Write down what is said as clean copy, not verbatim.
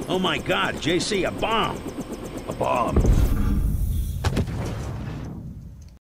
Oh my god, JC, a bomb! A bomb.